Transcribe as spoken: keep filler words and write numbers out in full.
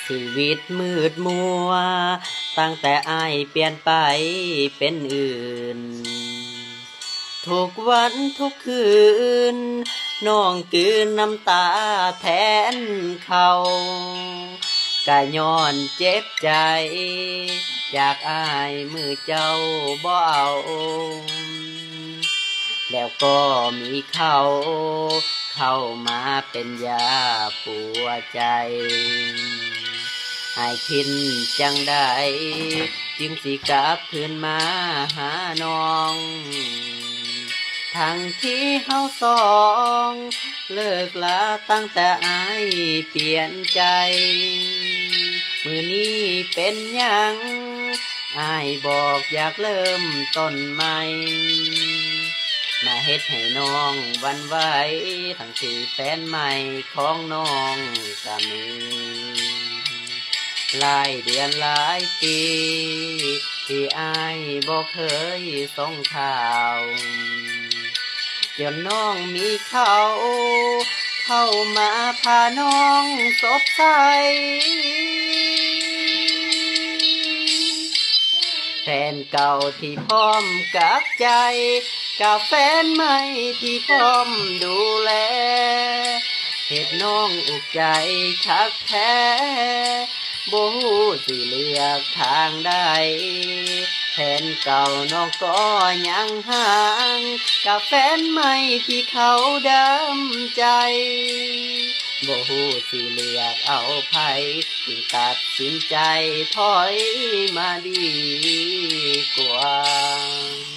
ชีวิตมืดมัวตั้งแต่อายเปลี่ยนไปเป็นอื่นทุกวันทุกคืนน้องกืนน้ำตาแทนเขากะย้อนเจ็บใจอยากอายมือเจ้าบ่เอาแล้วก็มีเขาเข้ามาเป็นยาปัวใจอายคิดจังได้จึงสิกลับคืนมาหาน้องทั้งที่เฮาสองเลิกลาตั้งแต่อายเปลี่ยนใจมือนี้เป็นหยังอายบอกอยากเริ่มต้นใหม่มาเฮ็ดให้น้องวันไหวทั้งที่แฟนใหม่ของน้องก็มีหลายเดือนหลายปีที่อายบ่เคยส่งข่าวจนน้องมีเขาเข้ามาพาน้องสดใสแฟนเก่าที่พร้อมกับใจกับแฟนใหม่ที่พร้อมดูแลเฮ็ดน้องอุกใจชักแท้บ่ฮู้สิเลือกทางใดแฟนเก่าน้องก็ยังห่างกับแฟนใหม่ที่เขาดำใจบ่ฮู้สิเลือกเอาไผจึงตัดสินใจถอยมาดีกว่า